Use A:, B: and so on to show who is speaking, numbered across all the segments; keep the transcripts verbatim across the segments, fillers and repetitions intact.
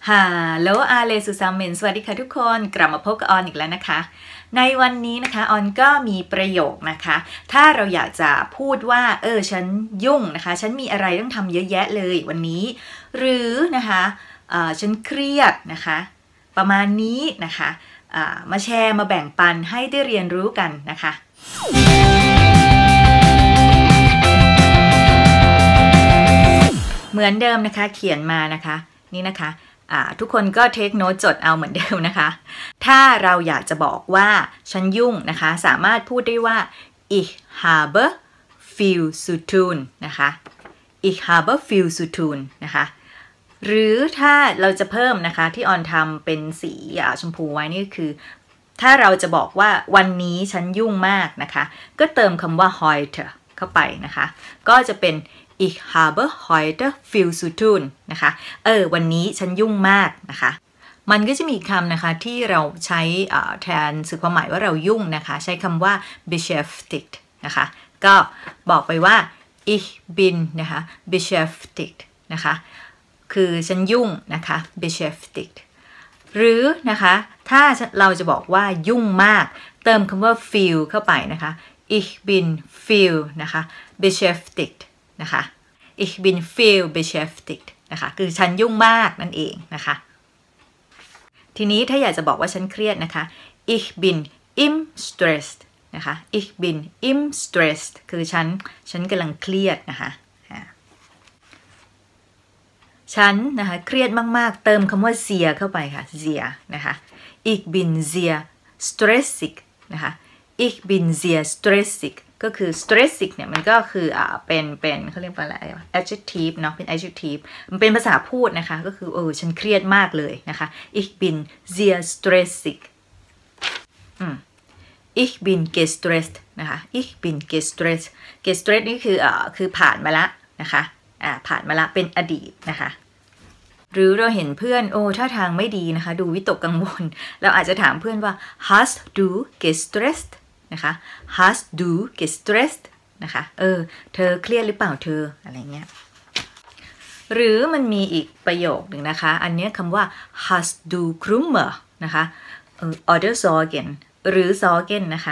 A: ฮัลโหลอาเลสุซามเมนสวัสดีค่ะทุกคนกลับมาพบกับออนอีกแล้วนะคะในวันนี้นะคะออนก็มีประโยคนะคะถ้าเราอยากจะพูดว่าเออฉันยุ่งนะคะฉันมีอะไรต้องทำเยอะแยะเลยวันนี้หรือนะคะฉันเครียดนะคะประมาณนี้นะคะมาแชร์มาแบ่งปันให้ได้เรียนรู้กันนะคะเหมือนเดิมนะคะเขียนมานะคะนี่นะคะทุกคนก็เทคโน้ตจดเอาเหมือนเดิมนะคะถ้าเราอยากจะบอกว่าฉันยุ่งนะคะสามารถพูดได้ว่า ich habe viel zu tun นะคะ ich habe viel zu tun นะคะหรือถ้าเราจะเพิ่มนะคะที่ออนทำเป็นสีชมพูไว้นี่คือถ้าเราจะบอกว่าวันนี้ฉันยุ่งมากนะคะก็เติมคำว่า heute เข้าไปนะคะก็จะเป็นIch habe heute viel zu tun นะคะเออวันนี้ฉันยุ่งมากนะคะมันก็จะมีคำนะคะที่เราใช้แทนสื่อความหมายว่าเรายุ่งนะคะใช้คำว่า beschäftigt นะคะก็บอกไปว่า ich bin นะคะ beschäftigt นะคะคือฉันยุ่งนะคะ beschäftigt หรือนะคะถ้าเราจะบอกว่ายุ่งมากเติมคำว่า viel เข้าไปนะคะ ich bin viel นะคะ beschäftigtนะคะ ich bin viel beschäftigt นะคะคือฉันยุ่งมากนั่นเองนะคะทีนี้ถ้าอยากจะบอกว่าฉันเครียดนะคะ ich bin im Stress นะคะ ich bin im Stress คือฉันฉันกำลังเครียดนะคะฉันนะคะเครียดมากๆเติมคำว่า sehr เข้าไปค่ะ sehr นะคะ ich bin sehr stressig นะคะ ich bin sehr stressigก็คือ stressig เนี่ยมันก็คืออ่าเป็นเป็นเขาเรียกว่าอะไร adjective เนาะเป็น adjective มันเป็นภาษาพูดนะคะก็คือเออฉันเครียดมากเลยนะคะ ich bin sehr stressig อืม ich bin gestresst นะคะ ich bin gestresst gestresst นี่คืออ่าคือผ่านมาละนะคะอ่าผ่านมาละเป็นอดีตนะคะหรือเราเห็นเพื่อนโอ้ท่าทางไม่ดีนะคะดูวิตกกังวลเราอาจจะถามเพื่อนว่า hast du gestresstนะคะ hast du gestresst นะคะเออเธอเครียดหรือเปล่าเธออะไรเงี้ยหรือมันมีอีกประโยคหนึ่งนะคะอันนี้คำว่า hast du Kummer นะคะเออ oder Sorgen หรือ Sorgen นะคะ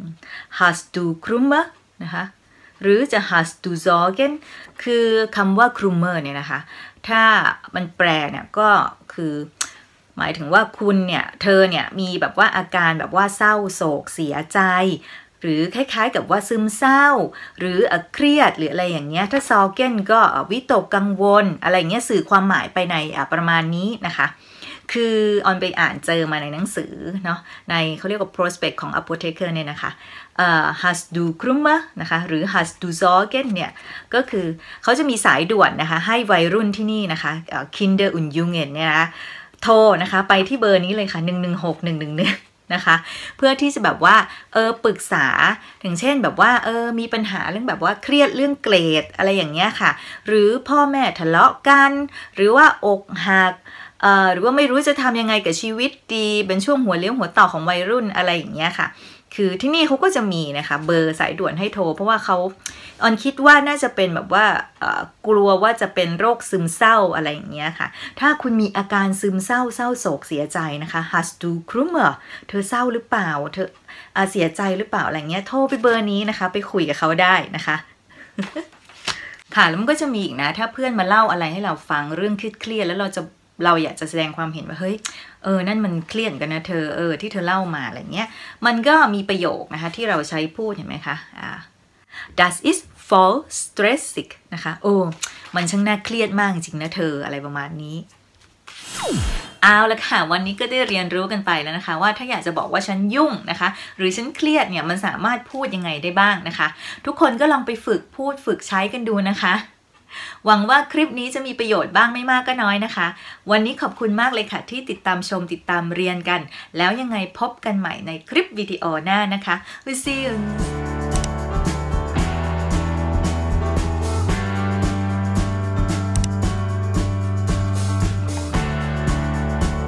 A: hast du Kummer นะคะหรือจะ hast du Sorgen คือคำว่า Kummer เนี่ยนะคะถ้ามันแปลเนี่ยก็คือหมายถึงว่าคุณเนี่ยเธอเนี่ยมีแบบว่าอาการแบบว่าเศร้าโศกเสียใจหรือคล้ายๆกับว่าซึมเศร้าหรือเครียดหรืออะไรอย่างเงี้ยถ้าซอเก้นก็วิตกกังวลอะไรเงี้ยสื่อความหมายไปในประมาณนี้นะคะคือออนไปอ่านเจอมาในหนังสือเนาะในเขาเรียกว่า prospect ของ apotheker เนี่ยนะคะเอ่อ hast du Kummer นะคะหรือ hast du Sorgen เนี่ยก็คือเขาจะมีสายด่วนนะคะให้วัยรุ่นที่นี่นะคะ Kinder und Jungen เนี่ยนะโทรนะคะไปที่เบอร์นี้เลยค่ะหนึ่งหนึ่งหก หนึ่งหนึ่งหนึ่งนะคะเพื่อที่จะแบบว่าเออปรึกษาถึงเช่นแบบว่าเออมีปัญหาเรื่องแบบว่าเครียดเรื่องเกรดอะไรอย่างเงี้ยค่ะหรือพ่อแม่ทะเลาะกันหรือว่าอกหักเอ่อหรือว่าไม่รู้จะทำยังไงกับชีวิตดีเป็นช่วงหัวเลี้ยวหัวต่อของวัยรุ่นอะไรอย่างเงี้ยค่ะคือที่นี่เขาก็จะมีนะคะเบอร์สายด่วนให้โทรเพราะว่าเขาออนคิดว่าน่าจะเป็นแบบว่ากลัวว่าจะเป็นโรคซึมเศร้าอะไรอย่างเงี้ยค่ะถ้าคุณมีอาการซึมเศร้าเศร้าโศกเสียใจนะคะ hast du Kummer เธอเศร้าหรือเปล่าเธอเสียใจหรือเปล่าอะไรเงี้ยโทรไปเบอร์นี้นะคะไปคุยกับเขาได้นะคะ ค่ะแล้วมันก็จะมีอีกนะถ้าเพื่อนมาเล่าอะไรให้เราฟังเรื่องเครียดๆแล้วเราจะเราอยากจะแสดงความเห็นว่าเฮ้ยเออนั่นมันเครียดกันนะเธอเออที่เธอเล่ามาอะไรเงี้ยมันก็มีประโยคนะคะที่เราใช้พูดเห็นไหมคะอ่า das ist voll stressig นะคะโอ้มันช่างน่าเครียดมากจริงนะเธออะไรประมาณนี้เอาละค่ะวันนี้ก็ได้เรียนรู้กันไปแล้วนะคะว่าถ้าอยากจะบอกว่าฉันยุ่งนะคะหรือฉันเครียดเนี่ยมันสามารถพูดยังไงได้บ้างนะคะทุกคนก็ลองไปฝึกพูดฝึกใช้กันดูนะคะหวังว่าคลิปนี้จะมีประโยชน์บ้างไม่มากก็น้อยนะคะวันนี้ขอบคุณมากเลยค่ะที่ติดตามชมติดตามเรียนกันแล้วยังไงพบกันใหม่ในคลิปวิดีโอหน้านะคะ See you